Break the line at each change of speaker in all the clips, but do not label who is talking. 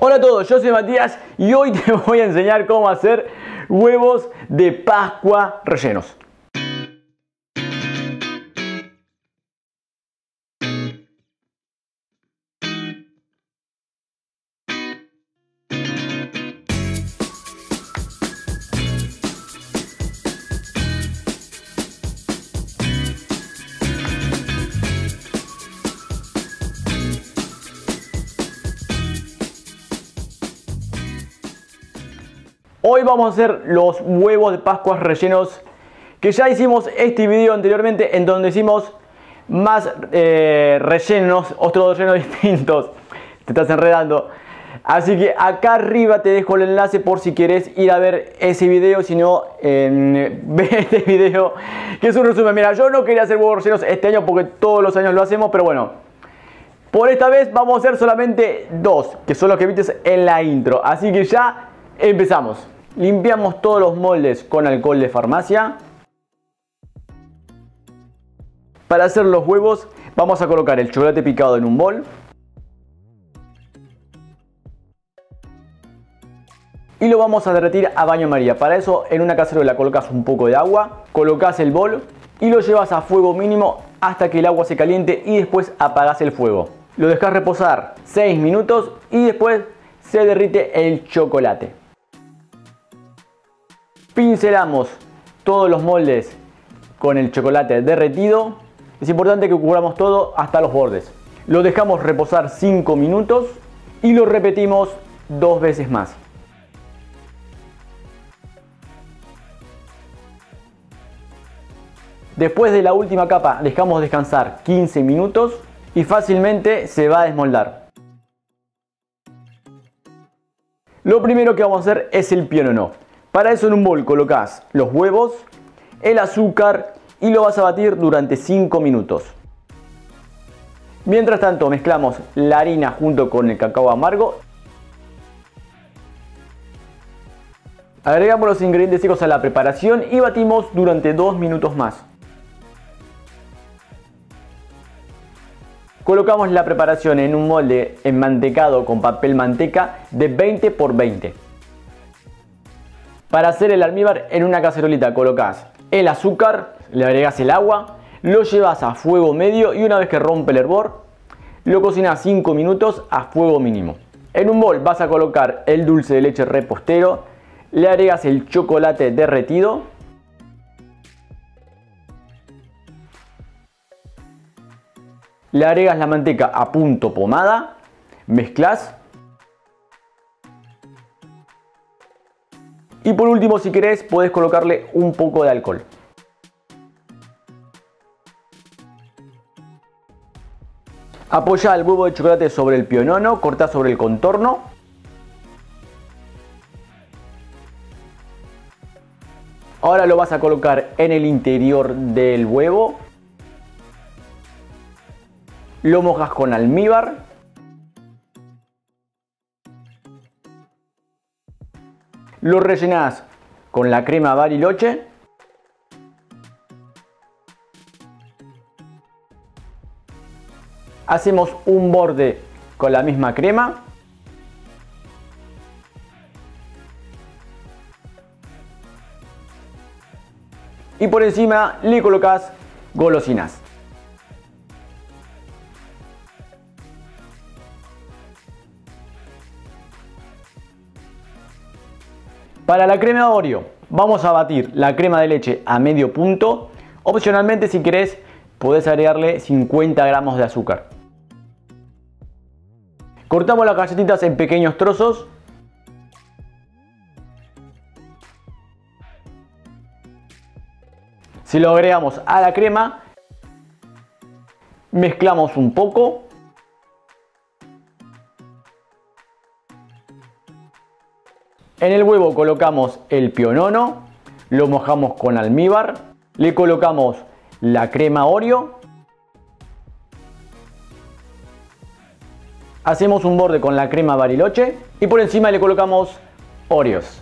Hola a todos, yo soy Matías y hoy te voy a enseñar cómo hacer huevos de Pascua rellenos. Hoy vamos a hacer los huevos de Pascua rellenos, que ya hicimos este video anteriormente en donde hicimos más rellenos, otros rellenos distintos. Te estás enredando. Así que acá arriba te dejo el enlace por si quieres ir a ver ese video. Si no, ve este video que es un resumen. Mira, yo no quería hacer huevos rellenos este año porque todos los años lo hacemos, pero bueno, por esta vez vamos a hacer solamente dos, que son los que viste en la intro. Así que ya empezamos. Limpiamos todos los moldes con alcohol de farmacia. Para hacer los huevos vamos a colocar el chocolate picado en un bol. Y lo vamos a derretir a baño María. Para eso en una cacerola colocas un poco de agua, colocas el bol y lo llevas a fuego mínimo hasta que el agua se caliente y después apagas el fuego. Lo dejas reposar 6 minutos y después se derrite el chocolate. Pincelamos todos los moldes con el chocolate derretido. Es importante que cubramos todo hasta los bordes. Lo dejamos reposar 5 minutos y lo repetimos 2 veces más. Después de la última capa dejamos descansar 15 minutos y fácilmente se va a desmoldar. Lo primero que vamos a hacer es el pionono. Para eso en un bol colocas los huevos, el azúcar y lo vas a batir durante 5 minutos. Mientras tanto mezclamos la harina junto con el cacao amargo. Agregamos los ingredientes secos a la preparación y batimos durante 2 minutos más. Colocamos la preparación en un molde enmantecado con papel manteca de 20 por 20. Para hacer el almíbar en una cacerolita colocas el azúcar, le agregas el agua, lo llevas a fuego medio y una vez que rompe el hervor, lo cocinas 5 minutos a fuego mínimo. En un bol vas a colocar el dulce de leche repostero, le agregas el chocolate derretido, le agregas la manteca a punto pomada, mezclas. Y por último, si querés, podés colocarle un poco de alcohol. Apoyá el huevo de chocolate sobre el pionono, cortá sobre el contorno. Ahora lo vas a colocar en el interior del huevo. Lo mojas con almíbar. Lo rellenás con la crema Bariloche. Hacemos un borde con la misma crema. Y por encima le colocas golosinas. Para la crema Oreo vamos a batir la crema de leche a medio punto. Opcionalmente, si querés, podés agregarle 50 gramos de azúcar. Cortamos las galletitas en pequeños trozos. Se lo agregamos a la crema. Mezclamos un poco. En el huevo colocamos el pionono, lo mojamos con almíbar, le colocamos la crema Oreo, hacemos un borde con la crema Bariloche y por encima le colocamos Oreos.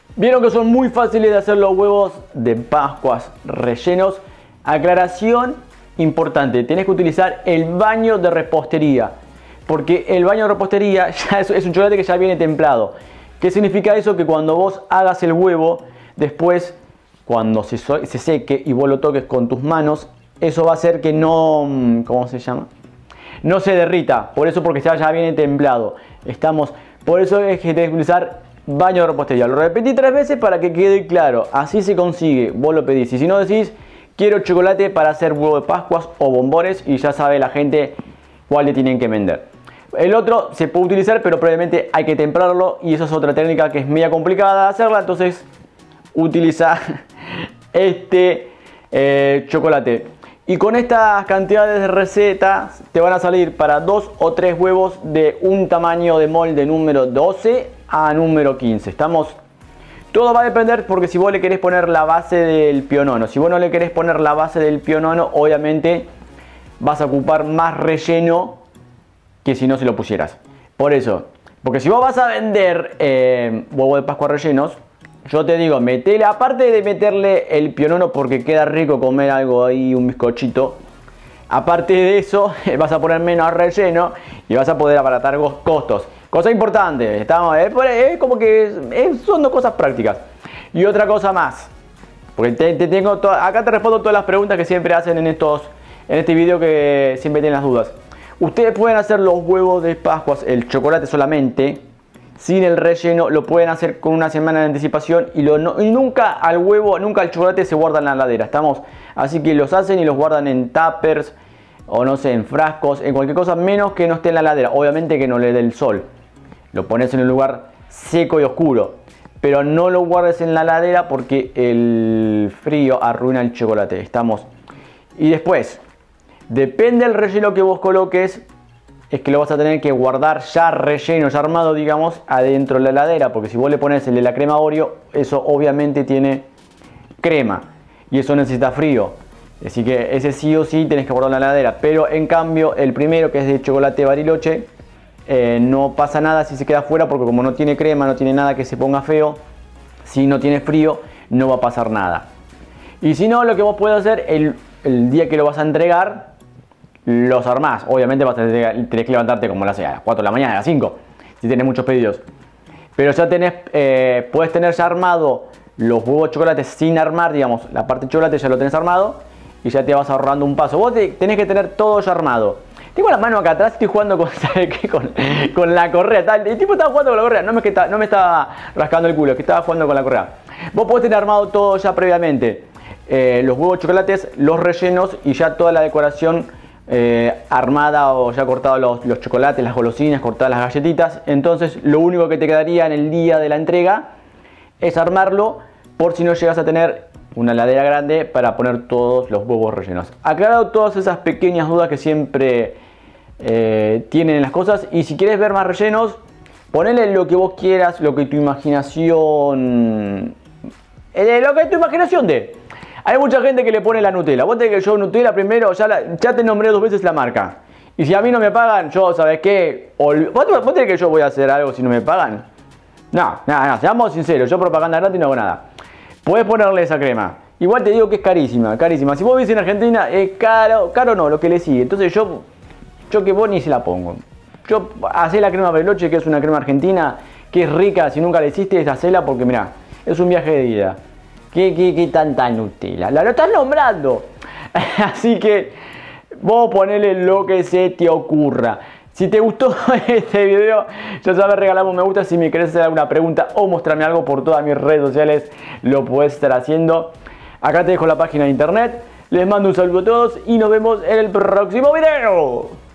Vieron que son muy fáciles de hacer los huevos de Pascuas rellenos. Aclaración importante, tenés que utilizar el baño de repostería, porque el baño de repostería ya es un chocolate que ya viene templado. ¿Qué significa eso? Que cuando vos hagas el huevo, después cuando se seque y vos lo toques con tus manos, eso va a hacer que no, ¿cómo se llama? No se derrita, por eso, porque ya viene templado. Por eso es que tenés que utilizar baño de repostería. Lo repetí 3 veces para que quede claro. Así se consigue, vos lo pedís. Y si no, decís, quiero chocolate para hacer huevo de Pascuas o bombones, y ya sabe la gente cuál le tienen que vender. El otro se puede utilizar, pero previamente hay que templarlo, y eso es otra técnica que es media complicada de hacerla. Entonces utiliza este chocolate. Y con estas cantidades de recetas te van a salir para 2 o 3 huevos de un tamaño de molde número 12 a número 15. Todo va a depender, porque si vos le querés poner la base del pionono, si vos no le querés poner la base del pionono, obviamente vas a ocupar más relleno que si no se lo pusieras. Por eso, porque si vos vas a vender huevo de Pascua rellenos, yo te digo, metele, aparte de meterle el pionono porque queda rico comer algo ahí, un bizcochito, aparte de eso vas a poner menos relleno y vas a poder abaratar costos. Cosa importante, es como que son 2 cosas prácticas. Y otra cosa más, porque acá te respondo todas las preguntas que siempre hacen en este video, que siempre tienen las dudas. Ustedes pueden hacer los huevos de Pascuas, el chocolate solamente, sin el relleno, lo pueden hacer con una semana de anticipación, y nunca el chocolate se guarda en la heladera. Así que los hacen y los guardan en tuppers, o no sé, en frascos, en cualquier cosa, menos que no esté en la heladera. Obviamente que no le dé el sol. Lo pones en un lugar seco y oscuro, pero no lo guardes en la heladera porque el frío arruina el chocolate. Y después, depende del relleno que vos coloques, es que lo vas a tener que guardar ya relleno, ya armado, digamos, adentro de la heladera, porque si vos le pones el de la crema Oreo, eso obviamente tiene crema y eso necesita frío. Así que ese sí o sí tenés que guardarlo en la heladera. Pero en cambio, el primero, que es de chocolate Bariloche, no pasa nada si se queda fuera, porque como no tiene crema, no tiene nada que se ponga feo. Si no tiene frío, no va a pasar nada. Y si no, lo que vos podés hacer, el día que lo vas a entregar, los armás. Obviamente tenés que levantarte como a las 4 de la mañana, a las 5, si tenés muchos pedidos. Pero ya puedes tener ya armado los huevos de chocolate sin armar, digamos, la parte de chocolate ya lo tenés armado y ya te vas ahorrando un paso. Vos tenés que tener todo ya armado. Tengo la mano acá atrás, estoy jugando con la correa. El tipo estaba jugando con la correa, no me estaba rascando el culo, que estaba jugando con la correa. Vos podés tener armado todo ya previamente. Los huevos de chocolates, los rellenos y ya toda la decoración armada, o ya cortado los chocolates, las golosinas, cortadas las galletitas. Entonces lo único que te quedaría en el día de la entrega es armarlo, por si no llegas a tener una heladera grande para poner todos los huevos rellenos. Aclarado todas esas pequeñas dudas que siempre tienen en las cosas. Y si quieres ver más rellenos, ponele lo que vos quieras, lo que tu imaginación dé. Hay mucha gente que le pone la Nutella. Vos tenés que yo Nutella primero, ya te nombré 2 veces la marca. Y si a mí no me pagan, yo, ¿sabes qué? ¿Vos tenés que yo voy a hacer algo si no me pagan? No, seamos sinceros, yo propaganda gratis no hago nada. Puedes ponerle esa crema. Igual te digo que es carísima, carísima. Si vos vivís en Argentina, es caro no, lo que le sigue. Entonces yo que vos ni se la pongo. Yo hacé la crema Bariloche, que es una crema argentina, que es rica. Si nunca la hiciste, hacela, porque mirá, es un viaje de ida. ¿Qué tanta Nutella? Lo estás nombrando. Así que vos ponele lo que se te ocurra. Si te gustó este video, ya sabes, regalame un me gusta. Si me querés hacer alguna pregunta o mostrarme algo por todas mis redes sociales, lo puedes estar haciendo. Acá te dejo la página de internet. Les mando un saludo a todos y nos vemos en el próximo video.